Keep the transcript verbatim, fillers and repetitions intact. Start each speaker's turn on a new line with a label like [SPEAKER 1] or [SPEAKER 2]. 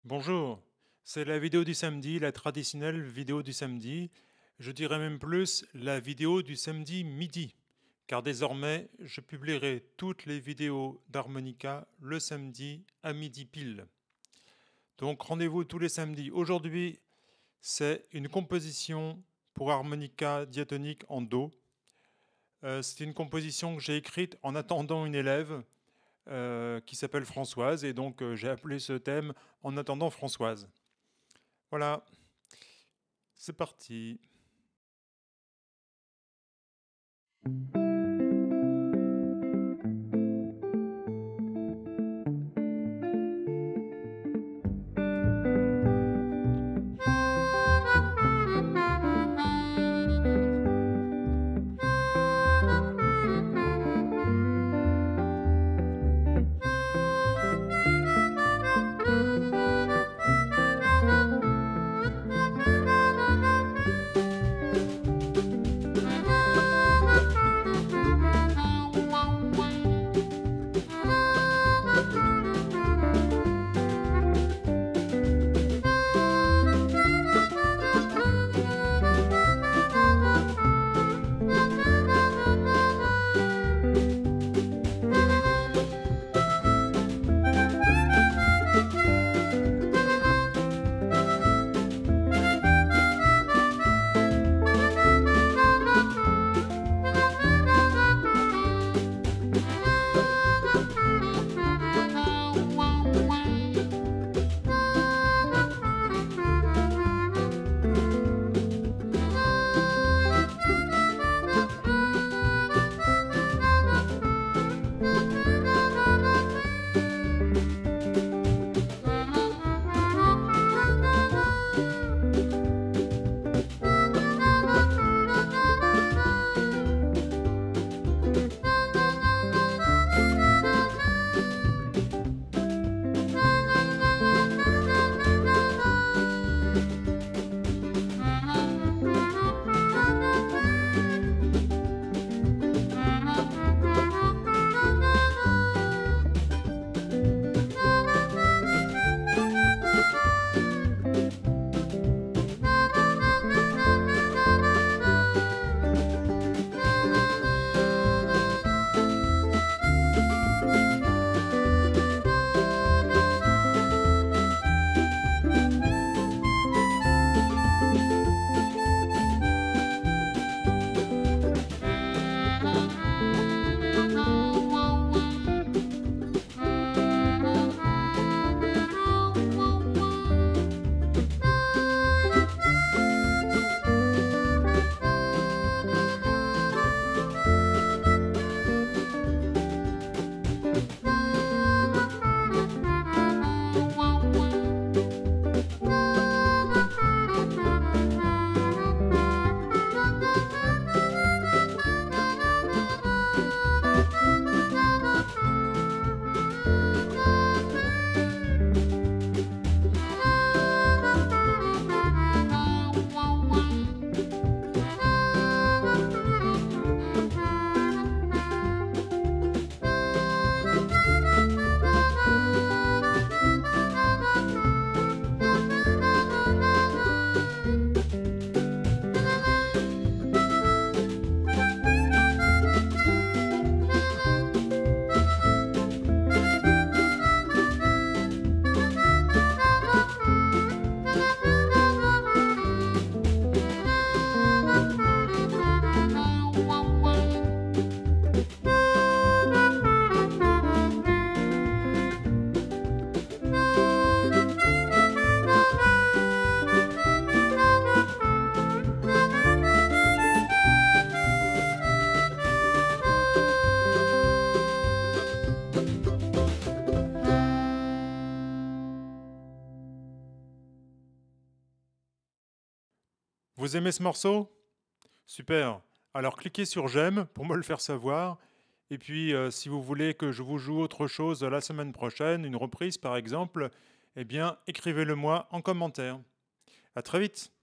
[SPEAKER 1] Bonjour, c'est la vidéo du samedi, la traditionnelle vidéo du samedi. Je dirais même plus la vidéo du samedi midi, car désormais je publierai toutes les vidéos d'harmonica le samedi à midi pile. Donc rendez-vous tous les samedis. Aujourd'hui, c'est une composition pour harmonica diatonique en Do. Euh, c'est une composition que j'ai écrite en attendant une élève euh, qui s'appelle Françoise, et donc euh, j'ai appelé ce thème En attendant Françoise. Voilà, c'est parti. Vous aimez ce morceau? Super. Alors cliquez sur j'aime pour me le faire savoir. Et puis euh, si vous voulez que je vous joue autre chose la semaine prochaine, une reprise par exemple, eh bien écrivez-le moi en commentaire. À très vite.